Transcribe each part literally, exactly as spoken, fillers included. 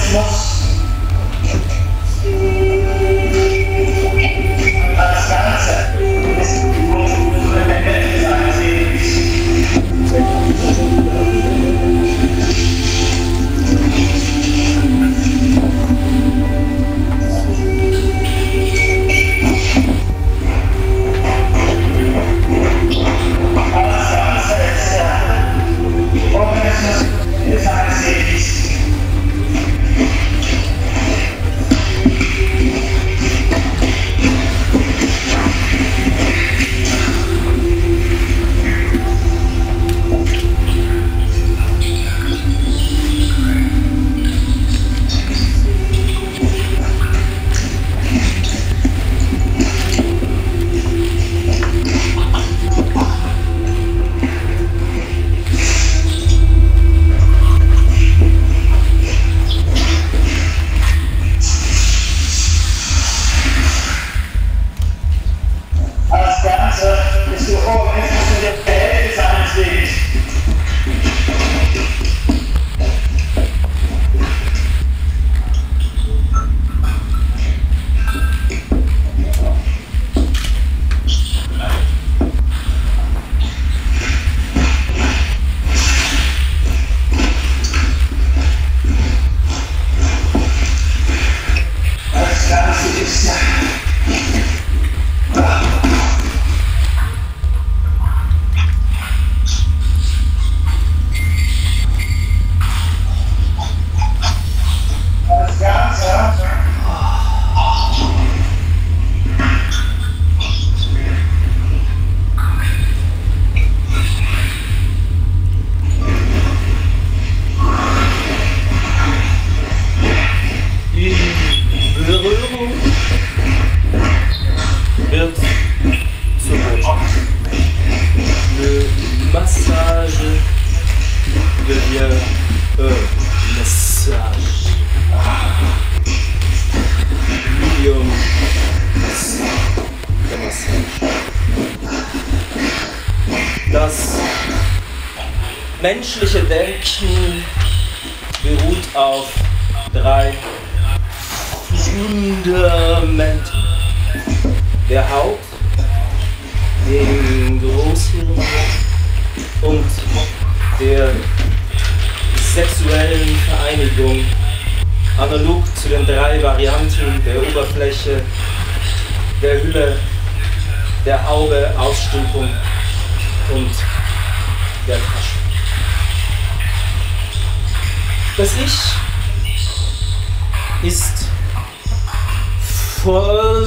Organismus als Ganze ist unsere Welt seines menschliche Denken beruht auf drei Fundamenten. Der Haut, dem Großhirn und der sexuellen Vereinigung, analog zu den drei Varianten der Oberfläche, der Hülle, der Haube, Ausstülpung und der Tasche. Das Ich ist voll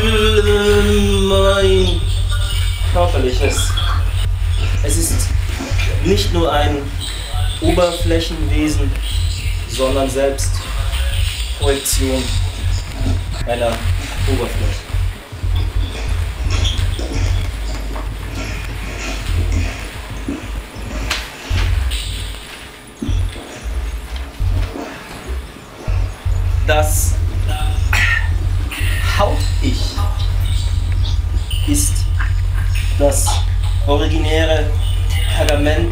mein körperliches. Es ist nicht nur ein Oberflächenwesen, sondern selbst Projektion einer Oberfläche. Das Haut-Ich ist das originäre Pergament,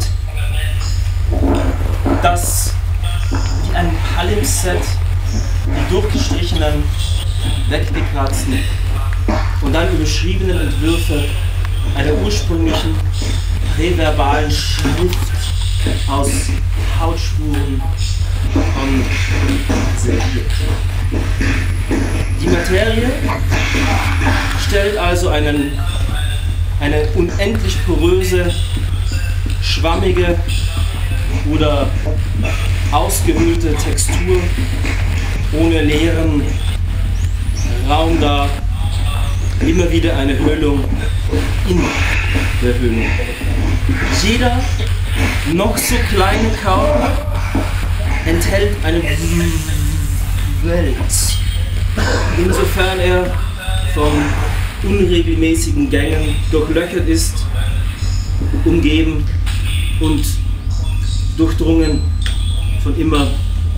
das wie ein Palimpsest die durchgestrichenen, weggekratzten und dann überschriebenen Entwürfe einer ursprünglichen präverbalen Schrift aus Hautspuren konserviert. Die Materie stellt also einen, eine unendlich poröse, schwammige oder ausgehöhlte Textur ohne leeren Raum dar, immer wieder eine Höhlung in der Höhlung. Jeder noch so kleine Körper enthält eine Welt, insofern er von unregelmäßigen Gängen durchlöchert ist, umgeben und durchdrungen von immer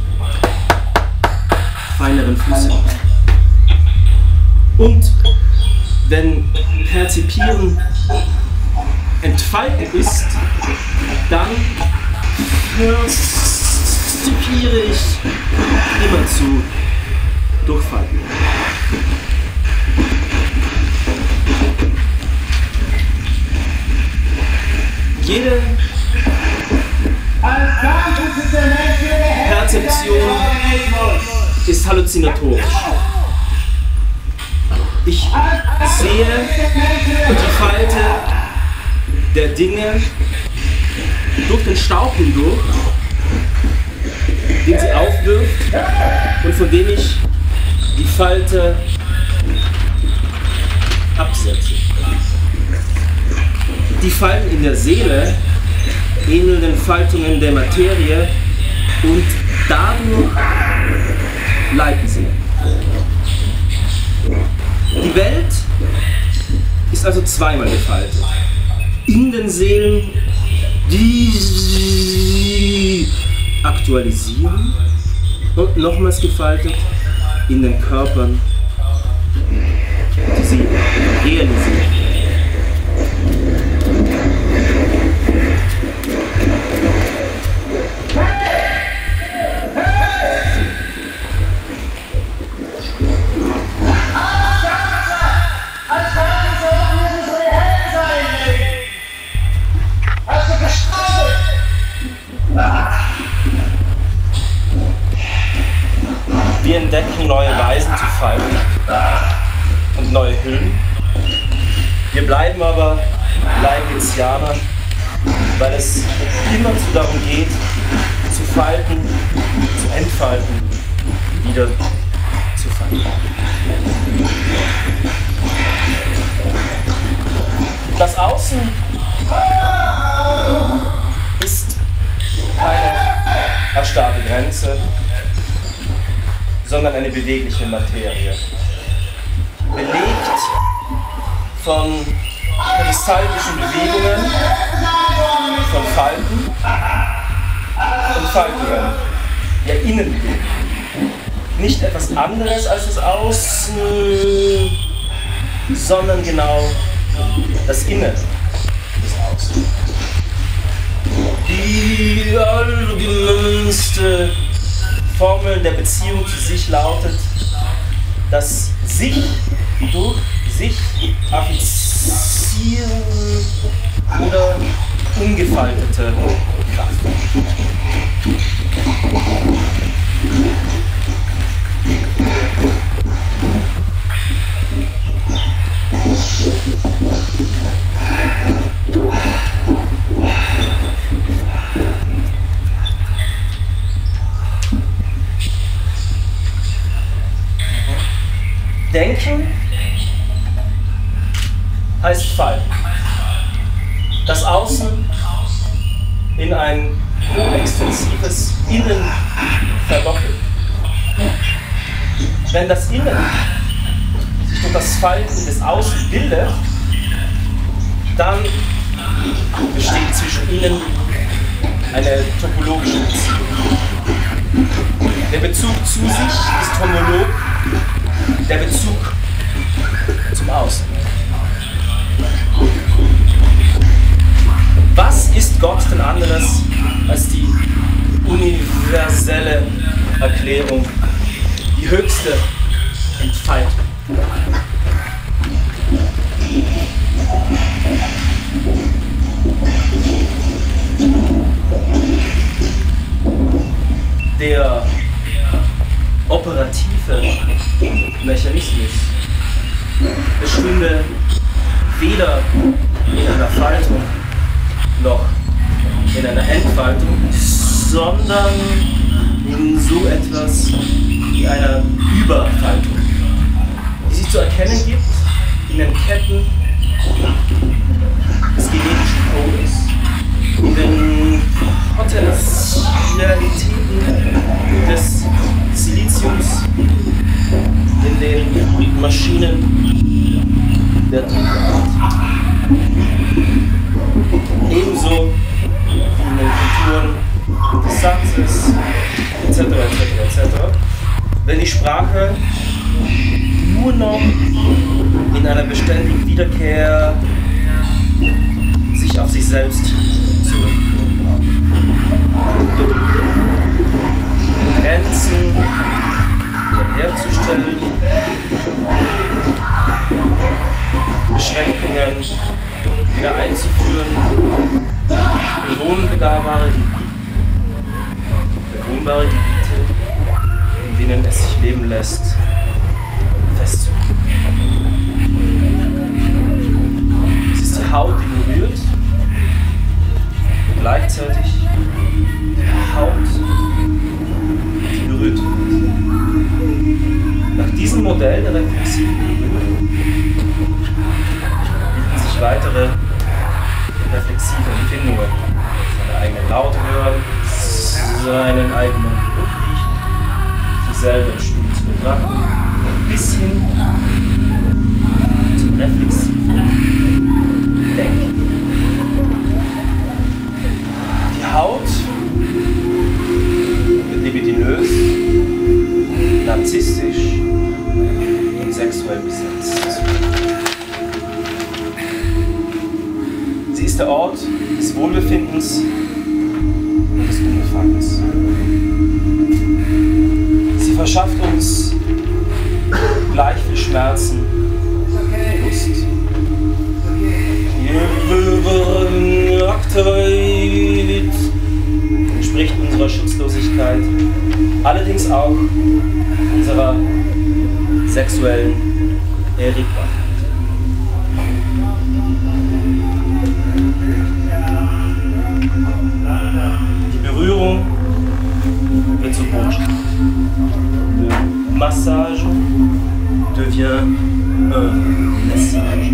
feineren Flüssen. Und wenn Perzipieren entfaltet ist, dann rezipiere ich immerzu durch Falten. Jede Perzeption ist halluzinatorisch. Ich sehe die Falte der Dinge durch den Staub hindurch, den sie aufwirft und von dem ich die Falte absetze. Die Falten in der Seele ähneln den Faltungen der Materie und dadurch leiten sie. Die Welt ist also zweimal gefaltet. In den Seelen, die sie aktualisieren, und nochmals gefaltet in den Körpern, die sie realisieren. Wir entdecken neue Weisen zu falten und neue Hüllen. Wir bleiben aber Leibnizianer, weil es immerzu darum geht, zu falten, zu entfalten, wieder zu falten. Das Außen ist keine erstarrte Grenze, sondern eine bewegliche Materie. Belegt von kristallischen Bewegungen, von Falten und Faltungen, der Innenbewegung. Nicht etwas anderes als das Außen, sondern genau das Innere des Außen. Die allgemeinste Formel der Beziehung zu sich lautet, dass sich durch sich affizieren oder ungefaltete Kraft. Denken heißt fallen. Das Außen in ein extensives Innen verdoppeln. Wenn das Innen sich durch das Falten des Außen bildet, dann besteht zwischen ihnen eine topologische Beziehung. Der Bezug zu sich ist homolog, der Bezug zum Außen. Was ist Gott denn anderes als die universelle Erklärung, die höchste Entfaltung? Der operative Mechanismus bestünde weder in einer Faltung noch in einer Entfaltung, sondern in so etwas wie einer Überfaltung, die sich zu erkennen gibt in den Ketten des genetischen Codes, in den Potentialitäten des Siliziums, in den Maschinen der Druckart. Ebenso wie in den Kulturen des Satzes, et cetera et cetera et cetera, wenn die Sprache nur noch in einer beständigen Wiederkehr sich auf sich selbst zurückführt. unbefriedenbare Gebiete, in denen es sich leben lässt, festzuhalten. Es ist die Haut, die berührt, und gleichzeitig die Haut, die berührt wird. Nach diesem Modell der reflexiven Berührung bilden sich weitere reflexive Empfindungen. Seine eigenen Laute hören, seinen eigenen Geruch riechen, sich selber im Spiegel zu betrachten, bis hin zum reflexiven Denken. Die Haut wird libidinös, narzisstisch und sexuell besetzt. Sie ist der Ort des Wohlbefindens und des Unbefangens. Sie verschafft uns gleich viel Schmerzen und Lust. Ihre Aktivität entspricht unserer Schutzlosigkeit, allerdings auch unserer sexuellen Erregbarkeit. Die Berührung wird zur Botschaft. Le massage devient un message.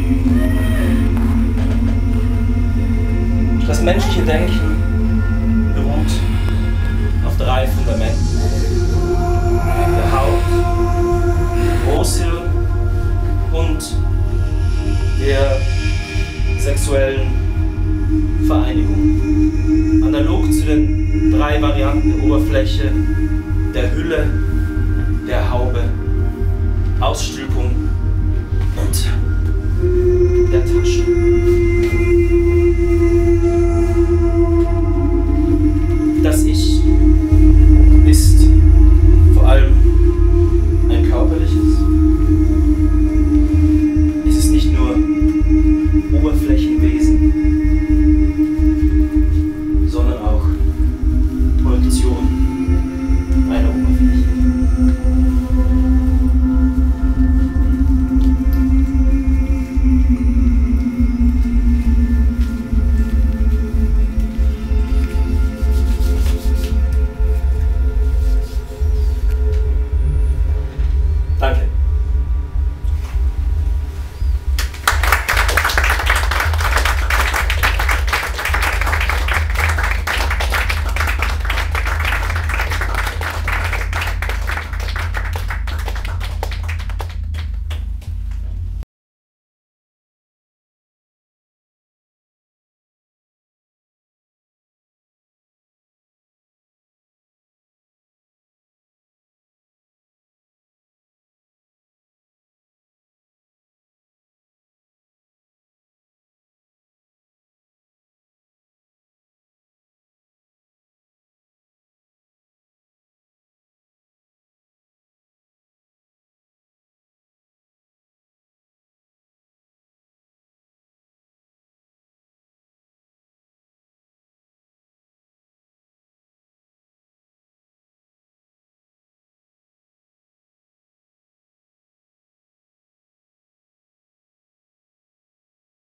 Das menschliche Denken beruht auf drei Fundamenten: der Haut, Großhirn und der sexuellen Vereinigung. Analog zu den drei Varianten der Oberfläche, der Hülle, der Haube, Ausstülpung und der Tasche.